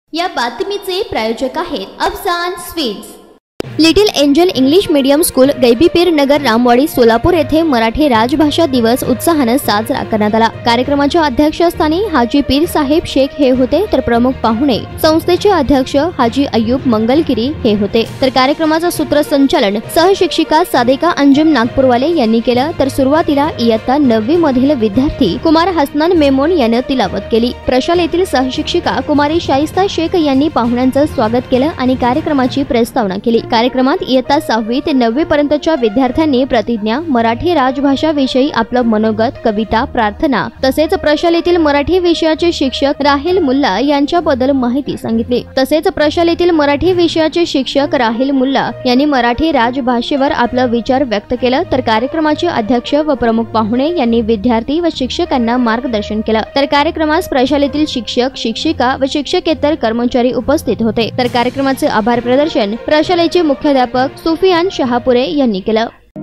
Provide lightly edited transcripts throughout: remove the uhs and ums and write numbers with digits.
या बातमीचे प्रायोजक आहेत Afzan sweets. Little angel English medium school Gaibipir Nagar Ramwadi Solapur येथे मराठी राजभाषा दिवस उत्साहाने साजरा करण्यात आला। कार्यक्रमाच्या अध्यक्षस्थानी हाजी पीर साहेब शेख हे होते, तर प्रमुख पाहुणे संस्थेचे अध्यक्ष हाजी अय्यूब मंगलगिरी हे होते। तर कार्यक्रमाचे सूत्रसंचालन सहशिक्षिका सादिका अंजुम नागपूरवाले यांनी केलं। तर सुरुवातीला इयत्ता 9वी मधील विद्यार्थी कुमार हसनान मेमोन याने तिलावत केली। प्रशालेतील सहशिक्षिका कुमारी शाइस्ता शेख यांनी पाहुण्यांचे स्वागत केलं आणि कार्यक्रमाची प्रस्तावना केली। कार्यक्रमात इयत्ता 6वी ते 9वी पर्यंतच्या विद्यार्थ्यांनी प्रतिज्ञा, मराठी राजभाषा विषयी आपलं मनोगत, कविता, प्रार्थना तसेच प्रशालेतील मराठी विषयाचे शिक्षक राहिल मुल्ला यांच्याबद्दल माहिती सांगितली। तसेच प्रशालेतील मराठी विषयाचे शिक्षक राहिल मुल्ला यांनी मराठी राजभाषेवर आपला विचार व्यक्त केला। तर कार्यक्रमाचे अध्यक्ष व प्रमुख पाहुणे यांनी विद्यार्थी व शिक्षकांना मार्गदर्शन केलं। तर कार्यक्रमास प्रशालेतील शिक्षक, शिक्षिका व शिक्षकेतर कर्मचारी उपस्थित होते। तर कार्यक्रमाचे आभार प्रदर्शन प्रशालेचे मुख्याध्यापक सुफियान शहापुरे यांनी केलं।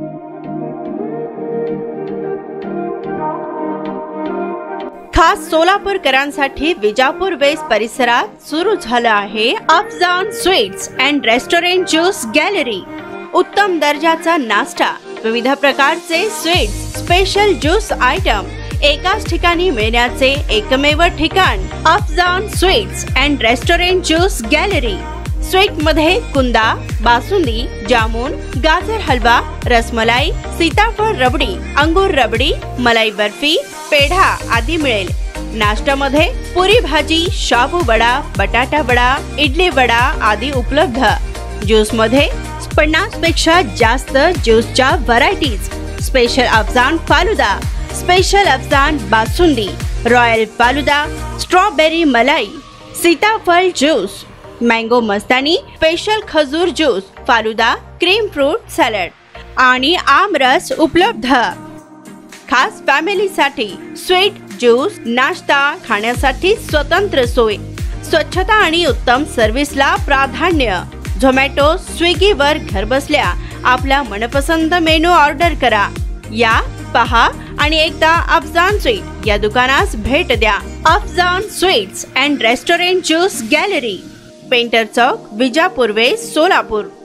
खास सोलापूरकरांसाठी विजापूर वेस्ट परिसरात सुरू झालं आहे Afzan sweets and restaurant juice gallery. उत्तम दर्जाचा नाश्ता, विविध प्रकारचे स्वीट्स, स्पेशल ज्यूस आयटम एकाच ठिकाणी मिळण्याचे एकमेव ठिकाण Afzan sweets and restaurant juice gallery. Sweet मध्ये कुंदा, बासुंदी, जामुन, गाजर हलवा, रसमलाई, सीताफळ रबडी, अंगूर रबडी, मलाई बर्फी, पेढा आदी मिळेल। नाश्त्यामध्ये पुरी भाजी, शाबू वडा, बटाटा वडा, इडली वडा आदी उपलब्ध। ज्यूस मध्ये 50 पेक्षा जास्त ज्यूसच्या varieties, special Afzan falooda, special Afzan बासुंदी, रॉयल फालुदा, स्ट्रॉबेरी मलाई, सीताफळ ज्यूस, मँगो मस्तानी, स्पेशल खजूर juice, falooda, cream fruit salad आणि आमरस उपलब्ध। खास फॅमिलीसाठी स्वीट, ज्यूस, नाश्ता खाण्यासाठी स्वतंत्र सोय, स्वच्छता आणि उत्तम सर्व्हिसला प्राधान्य। झोमॅटो, स्विगी वर घरबसल्या आपला मनपसंत मेनू ऑर्डर करा। या, पहा आणि एकदा अफजान स्वीट या दुकानास भेट द्या। Afzan sweets and restaurant juice gallery, painter Chowk, Vijapur west, Solapur.